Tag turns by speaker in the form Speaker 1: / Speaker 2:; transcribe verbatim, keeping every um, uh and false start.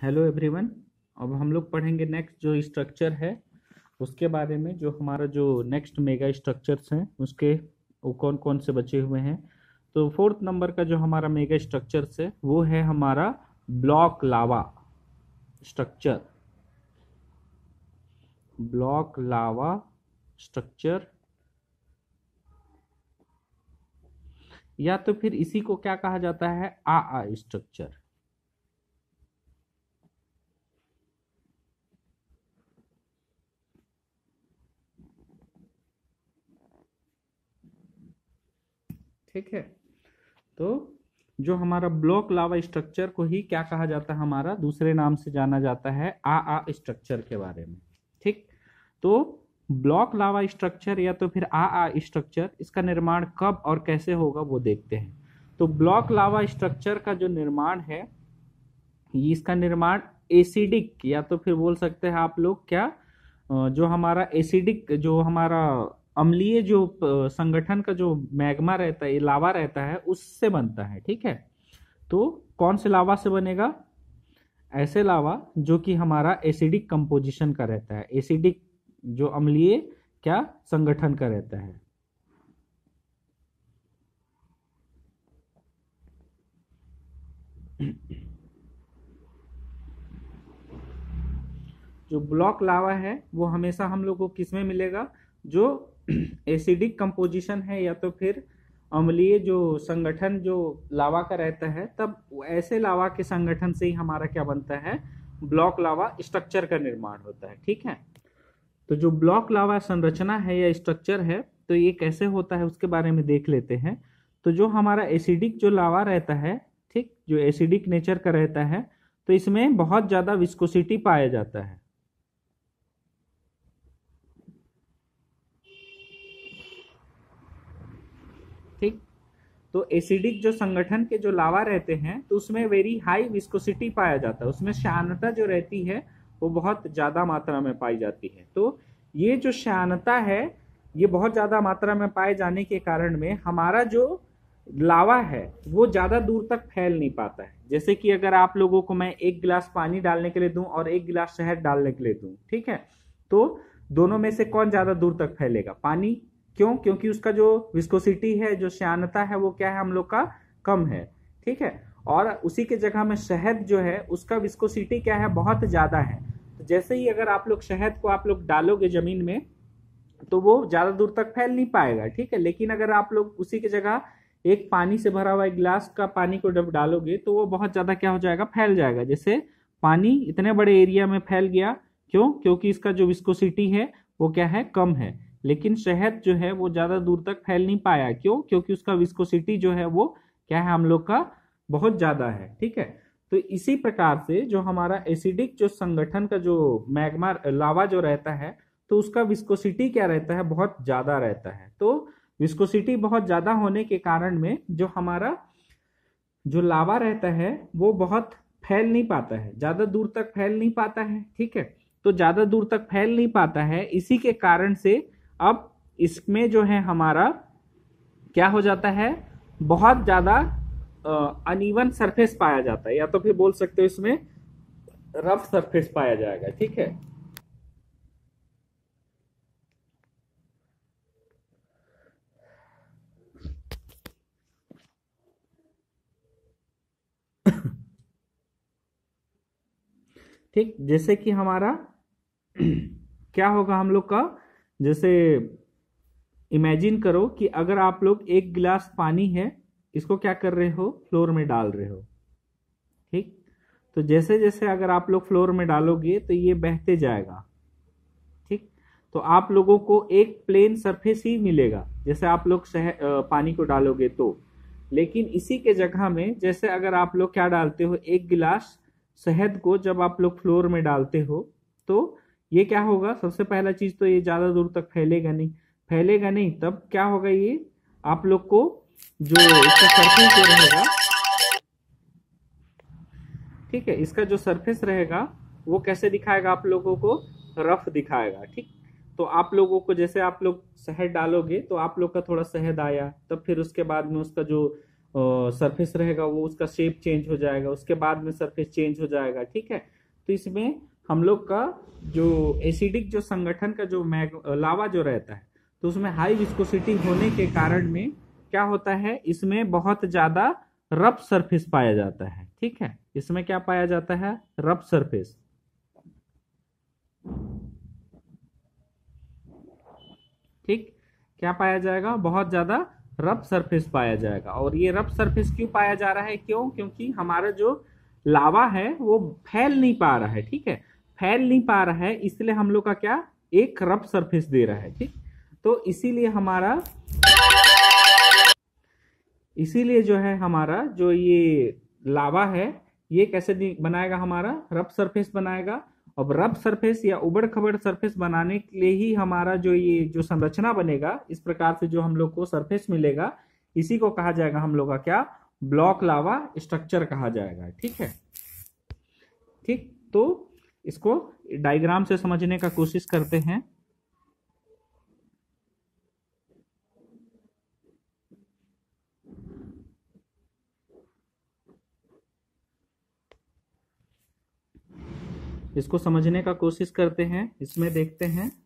Speaker 1: Hello everyone. अब हम लोग पढ़ेंगे नेक्स्ट जो स्ट्रक्चर है उसके बारे में। जो हमारा जो नेक्स्ट मेगा स्ट्रक्चर्स हैं उसके वो कौन कौन से बचे हुए हैं। तो फोर्थ नंबर का जो हमारा मेगा स्ट्रक्चर्स है वो है हमारा block lava structure. Block lava structure या तो फिर इसी को क्या कहा जाता है, आ आ स्ट्रक्चर। ठीक है, तो जो हमारा ब्लॉक लावा स्ट्रक्चर को ही क्या कहा जाता है, हमारा दूसरे नाम से जाना जाता है आ आ स्ट्रक्चर के बारे में। ठीक, तो ब्लॉक लावा स्ट्रक्चर या तो फिर आ आ स्ट्रक्चर, इसका निर्माण कब और कैसे होगा वो देखते हैं। तो ब्लॉक लावा स्ट्रक्चर का जो निर्माण है, ये इसका निर्माण एसिडिक या तो फिर बोल सकते हैं आप लोग क्या, जो हमारा एसिडिक जो हमारा अम्लीय जो संगठन का जो मैग्मा रहता है, लावा रहता है, उससे बनता है। ठीक है, तो कौन से लावा से बनेगा? ऐसे लावा जो कि हमारा एसिडिक कंपोजिशन का रहता है, एसिडिक जो अम्लीय क्या संगठन का रहता है। जो ब्लॉक लावा है वो हमेशा हम लोग को किस में मिलेगा? जो एसिडिक कंपोजिशन है या तो फिर अम्लीय जो संगठन जो लावा का रहता है, तब ऐसे लावा के संगठन से ही हमारा क्या बनता है, ब्लॉक लावा स्ट्रक्चर का निर्माण होता है। ठीक है, तो जो ब्लॉक लावा संरचना है या स्ट्रक्चर है, तो ये कैसे होता है उसके बारे में देख लेते हैं। तो जो हमारा एसिडिक जो लावा रहता है, ठीक, जो एसिडिक नेचर का रहता है, तो इसमें बहुत ज्यादा विस्कोसिटी पाया जाता है। ठीक, तो एसिडिक जो संगठन के जो लावा रहते हैं, तो उसमें वेरी हाई विस्कोसिटी पाया जाता है, उसमें श्यानता जो रहती है वो बहुत ज्यादा मात्रा में पाई जाती है। तो ये जो श्यानता है ये बहुत ज्यादा मात्रा में पाए जाने के कारण में हमारा जो लावा है वो ज्यादा दूर तक फैल नहीं पाता है। जैसे कि अगर आप लोगों को मैं एक गिलास पानी डालने के लिए दूं और एक गिलास शहद डालने के लिए दूं, ठीक है, तो दोनों में से कौन ज्यादा दूर तक फैलेगा? पानी। क्यों? क्योंकि उसका जो विस्कोसिटी है, जो श्यानता है, वो क्या है हम लोग का, कम है। ठीक है, और उसी के जगह में शहद जो है उसका विस्कोसिटी क्या है, बहुत ज्यादा है। तो जैसे ही अगर आप लोग शहद को आप लोग डालोगे जमीन में तो वो ज्यादा दूर तक फैल नहीं पाएगा। ठीक है, लेकिन अगर आप लोग उसी की जगह एक पानी से भरा हुआ एक गिलास का पानी को जब डालोगे तो वो बहुत ज्यादा क्या हो जाएगा, फैल जाएगा। जैसे पानी इतने बड़े एरिया में फैल गया, क्यों? क्योंकि इसका जो विस्कोसिटी है वो क्या है, कम है। लेकिन शहद जो है वो ज्यादा दूर तक फैल नहीं पाया, क्यों? क्योंकि उसका विस्कोसिटी जो है वो क्या है, हम लोग का बहुत ज्यादा है। ठीक है, तो इसी प्रकार से जो हमारा एसिडिक जो संगठन का जो मैग्मा लावा जो रहता है, तो उसका विस्कोसिटी क्या रहता है, बहुत ज्यादा रहता है। तो विस्कोसिटी बहुत ज्यादा होने के कारण में जो हमारा जो लावा रहता है वो बहुत फैल नहीं पाता है, ज्यादा दूर तक फैल नहीं पाता है। ठीक है, तो ज्यादा दूर तक फैल नहीं पाता है, इसी के कारण से अब इसमें जो है हमारा क्या हो जाता है, बहुत ज्यादा अनइवन सरफेस पाया जाता है, या तो फिर बोल सकते हो इसमें रफ सरफेस पाया जाएगा। ठीक है, ठीक, जैसे कि हमारा क्या होगा हम लोग का, जैसे इमेजिन करो कि अगर आप लोग एक गिलास पानी है, इसको क्या कर रहे हो, फ्लोर में डाल रहे हो। ठीक, तो जैसे जैसे अगर आप लोग फ्लोर में डालोगे तो ये बहते जाएगा। ठीक, तो आप लोगों को एक प्लेन सरफेस ही मिलेगा जैसे आप लोग पानी को डालोगे तो। लेकिन इसी के जगह में जैसे अगर आप लोग क्या डालते हो, एक गिलास शहद को जब आप लोग फ्लोर में डालते हो तो ये क्या होगा, सबसे पहला चीज तो ये ज्यादा दूर तक फैलेगा नहीं, फैलेगा नहीं तब क्या होगा, ये आप लोग को जो इसका सरफेस जो रहेगा, ठीक है, इसका जो सरफेस रहेगा वो कैसे दिखाएगा, आप लोगों को रफ दिखाएगा। ठीक, तो आप लोगों को जैसे आप लोग शहद डालोगे तो आप लोग का थोड़ा शहद आया, तब फिर उसके बाद में उसका जो सरफेस रहेगा वो उसका शेप चेंज हो जाएगा, उसके बाद में सरफेस चेंज हो जाएगा, ठीक है। तो इसमें हम लोग का जो एसिडिक जो संगठन का जो मैग लावा जो रहता है, तो उसमें हाई विस्कोसिटी होने के कारण में क्या होता है, इसमें बहुत ज्यादा रफ सरफेस पाया जाता है, ठीक है। इसमें क्या पाया जाता है, रफ सरफेस। ठीक, क्या पाया जाएगा, बहुत ज्यादा रफ सरफेस पाया जाएगा। और ये रफ सरफेस क्यों पाया जा रहा है, क्यों, क्योंकि हमारा जो लावा है वो फैल नहीं पा रहा है, ठीक है। फैल नहीं पा रहा है, इसलिए हम लोग का क्या, एक रफ सरफेस दे रहा है, ठीक। तो इसीलिए हमारा इसीलिए जो है हमारा जो ये लावा है ये कैसे बनाएगा, हमारा रफ सरफेस बनाएगा। अब रफ सरफेस या उबड़ खबड़ सरफेस बनाने के लिए ही हमारा जो ये जो संरचना बनेगा, इस प्रकार से जो हम लोग को सरफेस मिलेगा, इसी को कहा जाएगा हम लोग का क्या, ब्लॉक लावा स्ट्रक्चर कहा जाएगा, ठीक है। ठीक, तो इसको डायग्राम से समझने का कोशिश करते हैं। इसको समझने का कोशिश करते हैं। इसमें देखते हैं